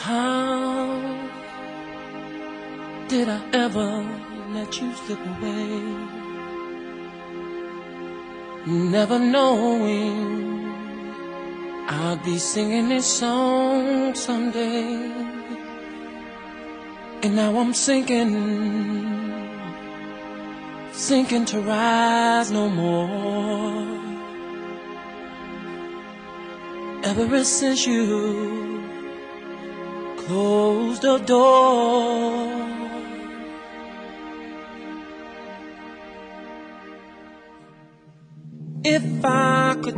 How did I ever let you slip away? Never knowing I'd be singing this song someday. And now I'm sinking to rise no more. Ever since you closed the door, if I could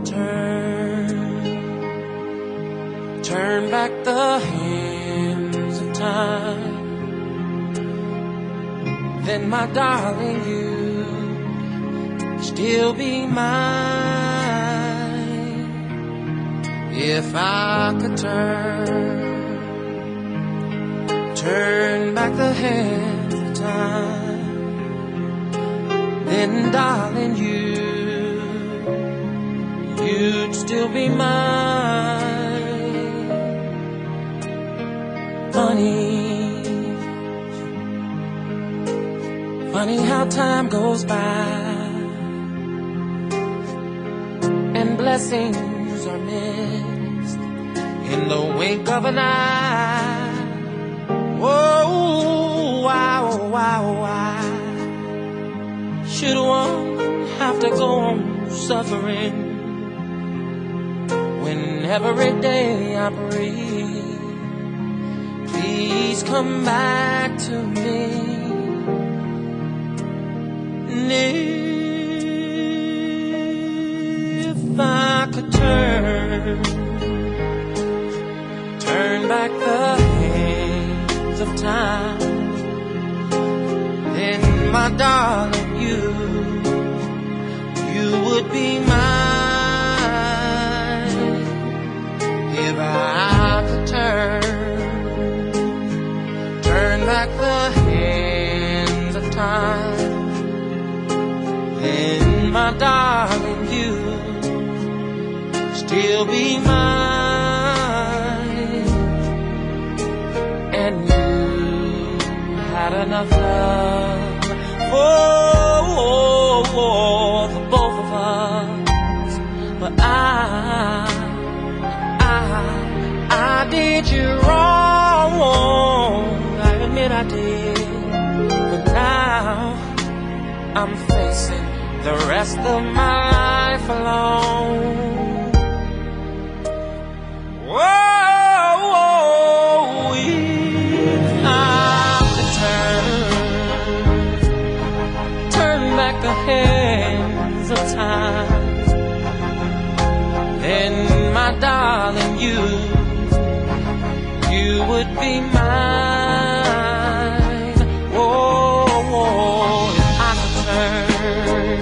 turn back the hands of time, then my darling, you'd still be mine. If I could turn back the hands of time, then darling, you'd still be mine. Funny how time goes by and blessings are missed in the wink of an eye. Whoa, why should one have to go on suffering when every day I breathe? Please come back to me. And if I could turn back the hands of time, then my darling, you would be mine. If I could turn back the hands of time, then my darling, you still be mine. And you had enough love for both of us, but I did you wrong. I admit I did, but now I'm facing the rest of my life alone. Whoa, if I could turn back the hands of time, then my darling, you would be mine. Whoa, if I could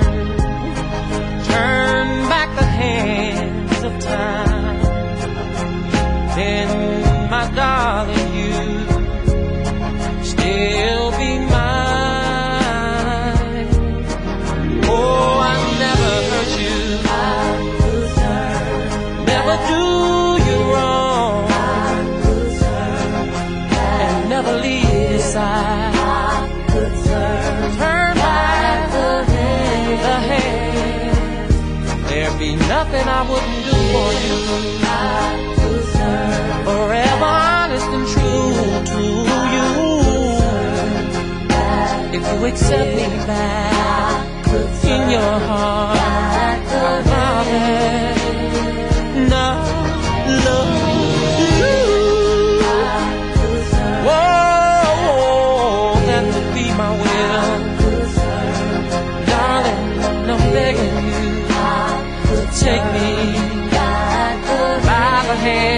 turn back the hands of time, then my darling, you still be mine. Oh, I never hurt you, never do you wrong, and never leave your side. Turn back the hands. There'd be nothing I wouldn't do for you. Forever honest and true to you. If you accept me back in your heart, I'll promise not love you. Whoa, that would be my will. Darling, I'm begging you to take me by the hand.